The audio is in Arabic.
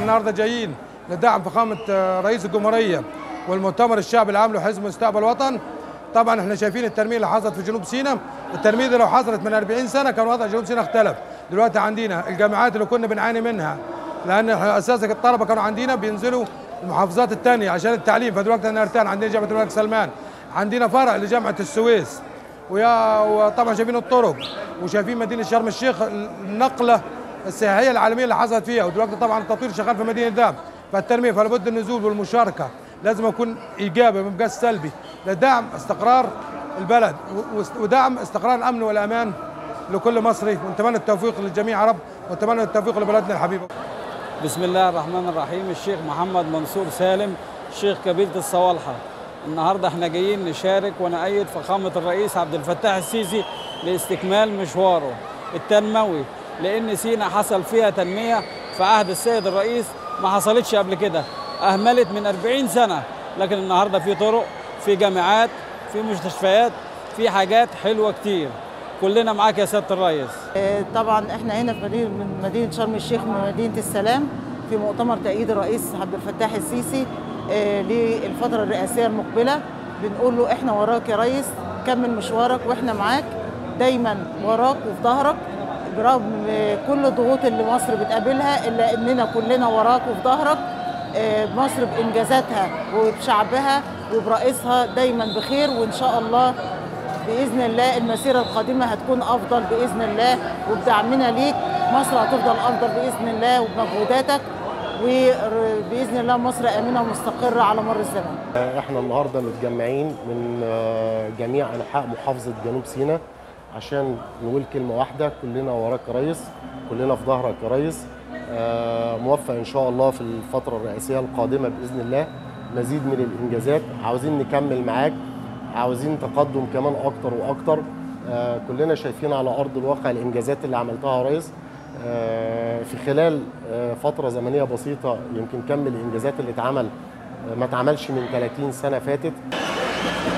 النهارده جايين لدعم فخامه رئيس الجمهوريه والمؤتمر الشعبي العام لحزب مستقبل وطن. طبعا احنا شايفين التنميه اللي حصلت في جنوب سيناء، التنميه دي لو حصلت من 40 سنه كان وضع جنوب سيناء اختلف. دلوقتي عندنا الجامعات اللي كنا بنعاني منها، لان اساسا الطلبه كانوا عندنا بينزلوا المحافظات الثانيه عشان التعليم، فدلوقتي انا ارتاح. عندنا جامعه الملك سلمان، عندنا فرع لجامعه السويس، وطبعا شايفين الطرق وشايفين مدينه شرم الشيخ النقله السياحيه العالميه اللي حصلت فيها، ودلوقتي طبعا التطوير شغال في مدينه دهب. فالتنميه فلابد النزول والمشاركه لازم يكون ايجابي ما يبقاش سلبي لدعم استقرار البلد ودعم استقرار الامن والامان لكل مصري، ونتمنى التوفيق للجميع يا رب، ونتمنى التوفيق لبلدنا الحبيبه. بسم الله الرحمن الرحيم. الشيخ محمد منصور سالم، شيخ قبيلة الصوالحة. النهارده احنا جايين نشارك ونأيد فخامة الرئيس عبد الفتاح السيسي لاستكمال مشواره التنموي، لأن سيناء حصل فيها تنمية في عهد السيد الرئيس ما حصلتش قبل كده، أهملت من 40 سنة، لكن النهارده في طرق، في جامعات، في مستشفيات، في حاجات حلوة كتير. كلنا معاك يا سيادة الرئيس. طبعا احنا هنا من مدينة شرم الشيخ، من مدينة السلام، في مؤتمر تأييد الرئيس عبد الفتاح السيسي للفترة الرئاسية المقبلة. بنقول له احنا وراك يا ريس، كمل مشوارك واحنا معاك دايما، وراك وفي ظهرك برغم كل الضغوط اللي مصر بتقابلها، الا اننا كلنا وراك وفي ظهرك. مصر بإنجازاتها وبشعبها وبرئيسها دايما بخير، وإن شاء الله بإذن الله المسيرة القادمة هتكون أفضل بإذن الله، وبدعمنا ليك مصر هتفضل أفضل بإذن الله وبمجهوداتك، وبإذن الله مصر آمنة ومستقرة على مر الزمن. احنا النهارده متجمعين من جميع أنحاء محافظة جنوب سيناء عشان نقول كلمة واحدة: كلنا وراك يا ريس، كلنا في ظهرك يا ريس. موفق إن شاء الله في الفترة الرئاسية القادمة بإذن الله، مزيد من الإنجازات، عاوزين نكمل معاك، عاوزين تقدم كمان أكتر وأكتر. كلنا شايفين على أرض الواقع الإنجازات اللي عملتها يا ريس في خلال فترة زمنية بسيطة، يمكن كم الإنجازات اللي اتعمل ما اتعملش من 30 سنة فاتت.